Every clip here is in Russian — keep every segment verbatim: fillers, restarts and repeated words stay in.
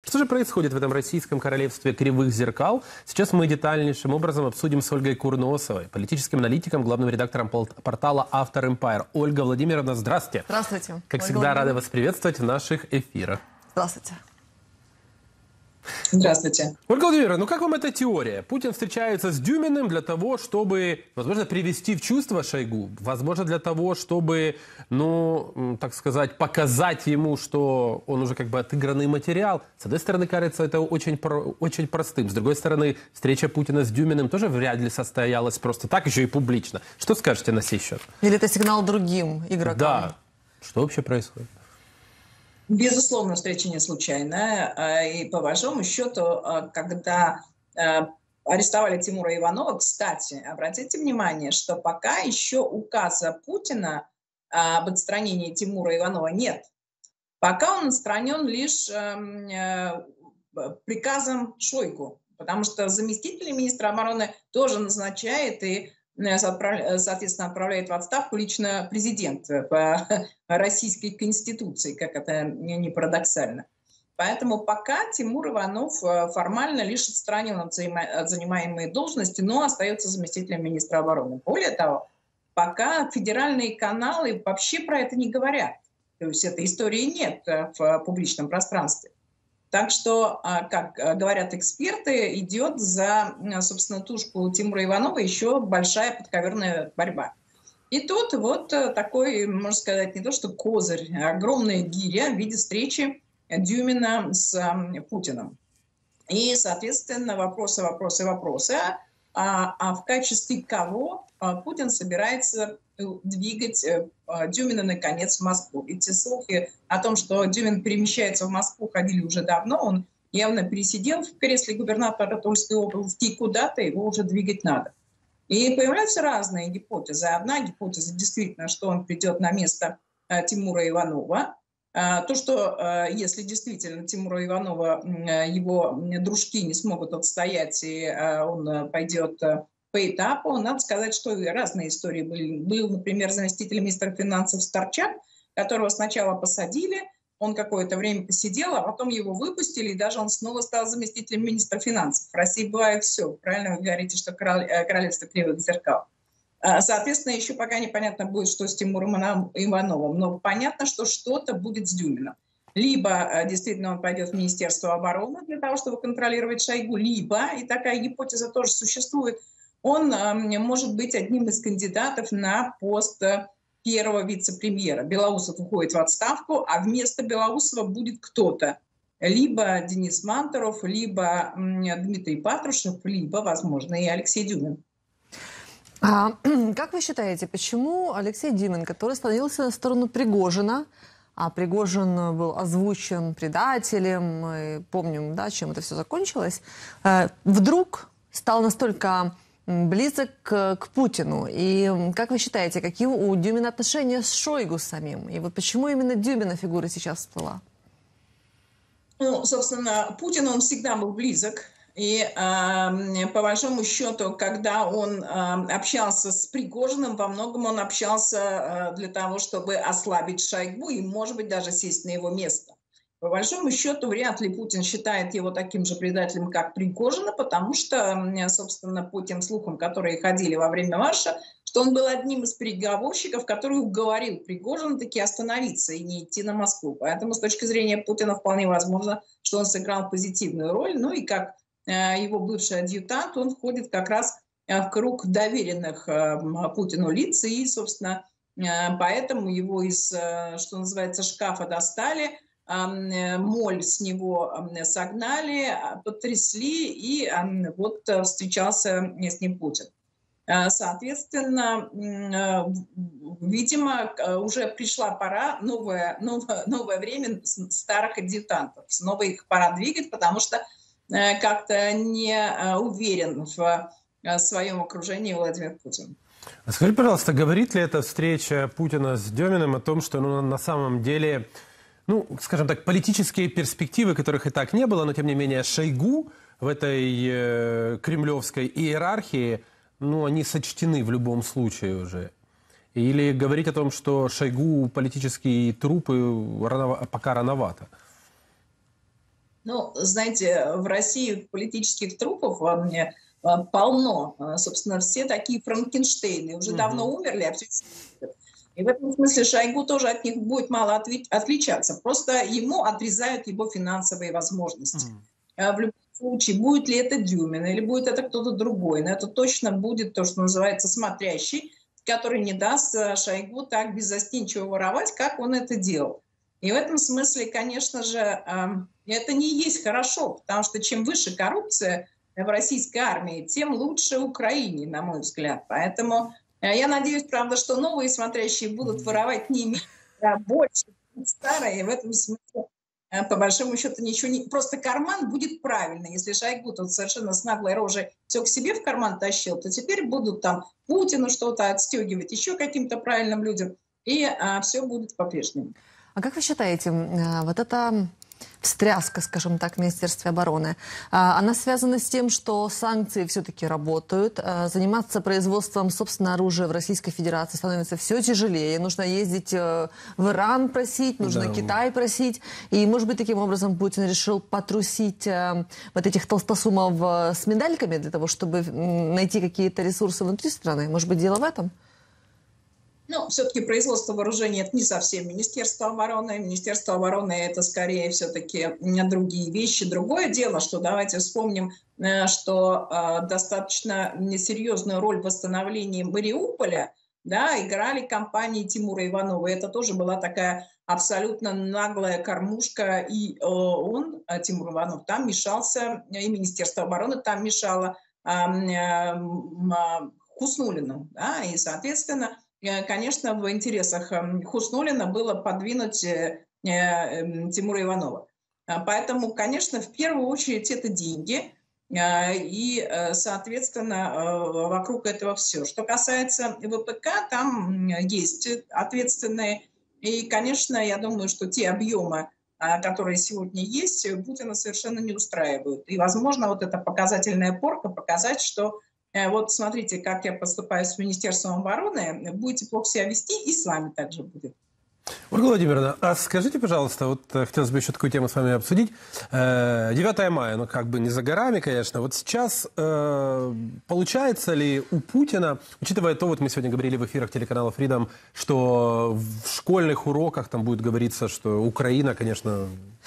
Что же происходит в этом российском королевстве кривых зеркал? Сейчас мы детальнейшим образом обсудим с Ольгой Курносовой, политическим аналитиком, главным редактором портала Автор Empire. Ольга Владимировна, здравствуйте. Здравствуйте. Как Ольга всегда, рада вас приветствовать в наших эфирах. Здравствуйте. Здравствуйте. Ольга Владимировна, ну как вам эта теория? Путин встречается с Дюминым для того, чтобы, возможно, привести в чувство Шойгу, возможно, для того, чтобы, ну, так сказать, показать ему, что он уже как бы отыгранный материал. С одной стороны, кажется, это очень, про, очень простым. С другой стороны, встреча Путина с Дюминым тоже вряд ли состоялась просто так, еще и публично. Что скажете на сей счет? Или это сигнал другим игрокам? Да. Что вообще происходит? Безусловно, встреча не случайная. И по большому счету, когда арестовали Тимура Иванова, кстати, обратите внимание, что пока еще указа Путина об отстранении Тимура Иванова нет. Пока он отстранен лишь приказом Шойгу, потому что заместитель министра обороны тоже назначает и соответственно, отправляет в отставку лично президент по российской конституции, как это не парадоксально. Поэтому пока Тимур Иванов формально лишь отстранен от занимаемой должности, но остается заместителем министра обороны. Более того, пока федеральные каналы вообще про это не говорят. То есть этой истории нет в публичном пространстве. Так что, как говорят эксперты, идет за, собственно, тушку Тимура Иванова еще большая подковерная борьба. И тут вот такой, можно сказать, не то что козырь, а огромная гиря в виде встречи Дюмина с Путиным. И, соответственно, вопросы, вопросы, вопросы. А, а в качестве кого Путин собирается двигать Дюмина, наконец, в Москву? Эти слухи о том, что Дюмин перемещается в Москву, ходили уже давно. Он явно пересидел в кресле губернатора Тульской области, и куда-то его уже двигать надо. И появляются разные гипотезы. Одна гипотеза действительно, что он придет на место Тимура Иванова. То, что если действительно Тимура Иванова его дружки не смогут отстоять, и он пойдет по этапу, надо сказать, что разные истории были. Был, например, заместитель министра финансов Старчак, которого сначала посадили, он какое-то время посидел, а потом его выпустили, и даже он снова стал заместителем министра финансов. В России бывает все. Правильно вы говорите, что королевство кривых зеркал. Соответственно, еще пока непонятно будет, что с Тимуром Ивановым, но понятно, что что-то будет с Дюминым. Либо действительно он пойдет в Министерство обороны для того, чтобы контролировать Шойгу, либо, и такая гипотеза тоже существует, он может быть одним из кандидатов на пост первого вице-премьера. Белоусов уходит в отставку, а вместо Белоусова будет кто-то. Либо Денис Мантуров, либо Дмитрий Патрушев, либо, возможно, и Алексей Дюмин. А, как вы считаете, почему Алексей Дюмин, который становился на сторону Пригожина, а Пригожин был озвучен предателем, мы помним, да, чем это все закончилось, вдруг стал настолько близок к, к Путину? И как вы считаете, какие у Дюмина отношения с Шойгу самим? И вот почему именно Дюмина фигура сейчас всплыла? Ну, собственно, Путин, он всегда был близок. И э, по большому счету, когда он э, общался с Пригожиным, во многом он общался э, для того, чтобы ослабить Шойгу и, может быть, даже сесть на его место. По большому счету, вряд ли Путин считает его таким же предателем, как Пригожина, потому что, собственно, по тем слухам, которые ходили во время марша, что он был одним из переговорщиков, который уговорил Пригожина таки остановиться и не идти на Москву. Поэтому с точки зрения Путина вполне возможно, что он сыграл позитивную роль. Ну и как э, его бывший адъютант, он входит как раз в круг доверенных э, Путину лиц. И, собственно, э, поэтому его из, э, что называется, шкафа достали, моль с него согнали, потрясли, и вот встречался с ним Путин. Соответственно, видимо, уже пришла пора, новое, новое, новое время старых адъютантов. Снова их пора двигать, потому что как-то не уверен в своем окружении Владимир Путин. Скажи, пожалуйста, говорит ли эта встреча Путина с Дюминым о том, что ну, на самом деле, ну, скажем так, политические перспективы, которых и так не было, но тем не менее Шойгу в этой э, кремлевской иерархии, ну, они сочтены в любом случае уже? Или говорить о том, что Шойгу политические трупы рано, пока рановато? Ну, собственно, Путин, он всегда был близок. И э, по большому счету, когда он э, общался с Пригожиным, во многом он общался э, для того, чтобы ослабить Шойгу и, может быть, даже сесть на его место. Либо действительно Тимур Иванов, либо Алексей Дюмин. Ну, знаете, в России политических трупов во мне а, полно. А, Собственно, все такие Франкенштейны уже давно Мгм. умерли, а все сидят. И в этом смысле Шойгу тоже от них будет мало отви- отличаться. Просто ему отрезают его финансовые возможности. М. А В любом случае, будет ли это Дюмин или будет это кто-то другой, но это точно будет то, что называется смотрящий, который не даст а, Шойгу так беззастенчиво воровать, как он это делал. И в этом смысле, конечно же, ам, это не есть хорошо, потому что чем выше коррупция в российской армии, тем лучше Украине, на мой взгляд. Поэтому э, я надеюсь, правда, что новые смотрящие будут воровать не меньше, а больше, чем старые. И в этом смысле, э, по большому счету, ничего не... Просто карман будет правильный. Если Шойгу тут совершенно с наглой рожей все к себе в карман тащил, то теперь будут там Путину что-то отстегивать, еще каким-то правильным людям, и все будет по-прежнему. А как вы считаете, м, а, вот эта встряска, скажем так, в Министерстве обороны, а, она связана с тем, что санкции все-таки работают, а, заниматься производством собственного оружия в Российской Федерации становится все тяжелее, нужно ездить э, в Иран просить, нужно Да. Китай просить, и, может быть, таким образом Путин решил потрусить э, вот этих толстосумов э, с медальками для того, чтобы м, найти какие-то ресурсы внутри страны? Может быть, дело в этом? Ну, все-таки производство вооружений – это не совсем Министерство обороны. Министерство обороны – это скорее все-таки другие вещи. Другое дело, что давайте вспомним, э, что э, достаточно серьезную роль в восстановлении Мариуполя, да, играли компании Тимура Иванова. Это тоже была такая абсолютно наглая кормушка. И э, он, э, Тимур Иванов, там мешался, и Министерство обороны там мешало э, э, Хуснуллину. Да, и, соответственно, конечно, в интересах Хуснуллина было подвинуть Тимура Иванова. Поэтому, конечно, в первую очередь это деньги, и, соответственно, вокруг этого все. Что касается ВПК, там есть ответственные, и, конечно, я думаю, что те объемы, которые сегодня есть, Путина совершенно не устраивают. И, возможно, вот эта показательная порка показать, что вот смотрите, как я поступаю с Министерством обороны, будете плохо себя вести, и с вами также будет. Ольга Владимировна, а скажите, пожалуйста, вот э, хотелось бы еще такую тему с вами обсудить. Э, девятое мая, ну как бы не за горами, конечно. Вот сейчас э, получается ли у Путина, учитывая то, вот мы сегодня говорили в эфирах телеканала Freedom, что в школьных уроках там будет говориться, что Украина, конечно,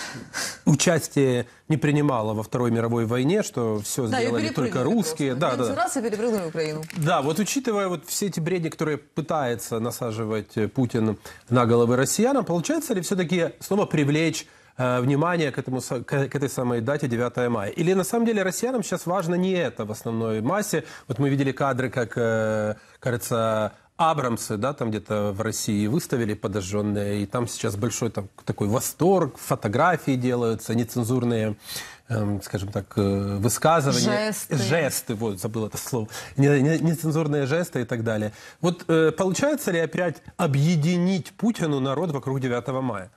участие не принимала во Второй мировой войне, что все Да, сделали только русские. Да, да, да. Раз и перепрыгнули Украину. Да, вот учитывая вот все эти бредни, которые пытается насаживать э, Путин на головы россиянам, получается ли все-таки снова привлечь э, внимание к, этому, с- к, к этой самой дате девятое мая? Или на самом деле россиянам сейчас важно не это в основной массе? Вот мы видели кадры, как, э, кажется, Абрамсы, да, там где-то в России выставили подожженные, и там сейчас большой там, такой восторг, фотографии делаются, нецензурные, эм, скажем так, э, высказывания. Жесты. Жесты, вот, забыл это слово. Не- не- Нецензурные жесты и так далее. Вот э, получается ли опять объединить Путину народ вокруг девятого мая?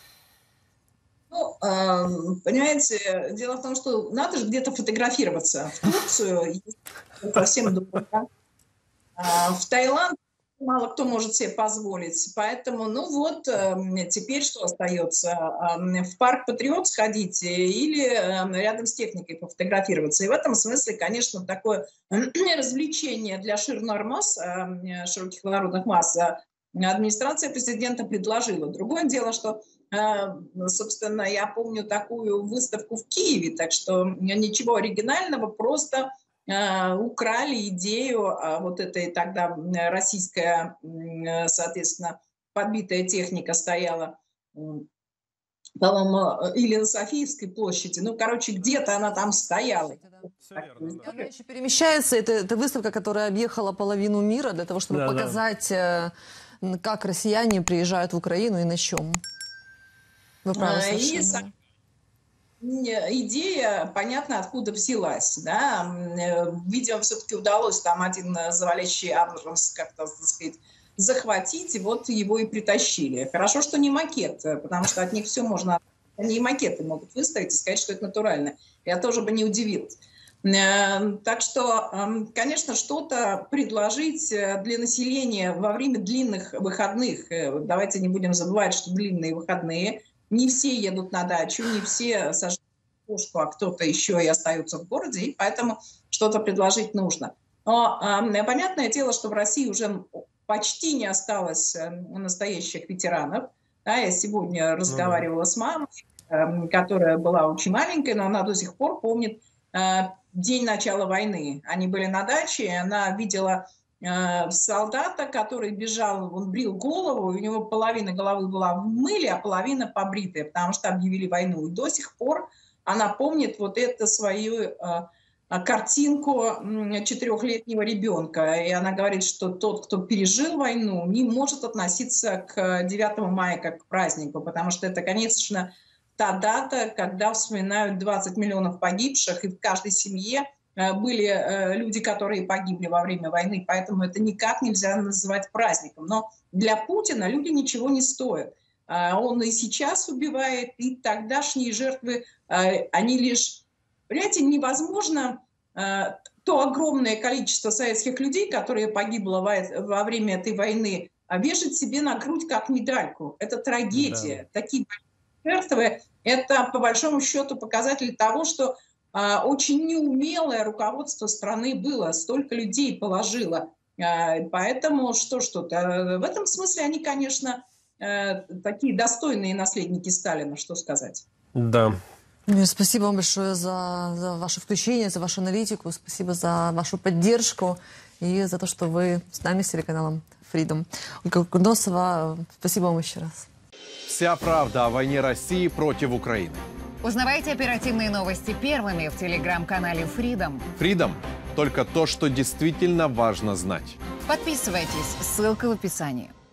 Ну, э, понимаете, дело в том, что надо же где-то фотографироваться. В Турцию есть совсем дорого. А в Таиланд мало кто может себе позволить. Поэтому, ну вот, э, теперь что остается? Э, В парк Патриот сходить или э, рядом с техникой пофотографироваться. И в этом смысле, конечно, такое развлечение для ширнормасс, э, широких народных масс, э, администрация президента предложила. Другое дело, что, э, собственно, я помню такую выставку в Киеве, так что ничего оригинального, просто э, украли идею а, вот этой тогда м, российская, м, э, соответственно, подбитая техника стояла, м, по-моему, э, или на Софиевской площади. Ну, короче, где-то она там стояла. Все верно, да. И она еще перемещается. Это, это выставка, которая объехала половину мира для того, чтобы Да, да. показать, э, н- как россияне приезжают в Украину и на чем. Вы правы А, и совершенно. со- Идея, понятно, откуда взялась. Да? М, э, Видимо, все-таки удалось там один э, завалящий Абрамс как-то, так сказать, захватить, и вот его и притащили. Хорошо, что не макет, э, потому что от них все можно... Они и макеты могут выставить и сказать, что это натурально. Я тоже бы не удивилась. Э, Так что, эм, конечно, что-то предложить э, для населения во время длинных выходных. Э, Давайте не будем забывать, что длинные выходные. Не все едут на дачу, не все сажают кошку, а кто-то еще и остается в городе, и поэтому что-то предложить нужно. Но э, понятное дело, что в России уже почти не осталось э, настоящих ветеранов. Да, я сегодня разговаривала mm-hmm. с мамой, э, которая была очень маленькая, но она до сих пор помнит э, день начала войны. Они были на даче, и она видела э, солдата, который бежал, он брил голову, у него половина головы была в мыле, а половина побритая, потому что объявили войну. И до сих пор она помнит вот это свою... Э, картинку четырехлетнего ребенка. И она говорит, что тот, кто пережил войну, не может относиться к девятому мая как к празднику, потому что это, конечно, та дата, когда вспоминают двадцать миллионов погибших, и в каждой семье были люди, которые погибли во время войны, поэтому это никак нельзя называть праздником. Но для Путина люди ничего не стоят. Он и сейчас убивает, и тогдашние жертвы, они лишь... Понимаете, невозможно э, то огромное количество советских людей, которые погибло во, во время этой войны, вешать себе на грудь как медальку. Это трагедия. Да. Такие жертвы – это, по большому счету, показатель того, что э, очень неумелое руководство страны было, столько людей положило. Э, поэтому что что-то. В этом смысле они, конечно, э, такие достойные наследники Сталина, что сказать. Да. Спасибо вам большое за, за ваше включение, за вашу аналитику, спасибо за вашу поддержку и за то, что вы с нами, с телеканалом Freedom. Ольга Курносова, спасибо вам еще раз. Вся правда о войне России против Украины. Узнавайте оперативные новости первыми в телеграм-канале Freedom. Freedom – только то, что действительно важно знать. Подписывайтесь, ссылка в описании.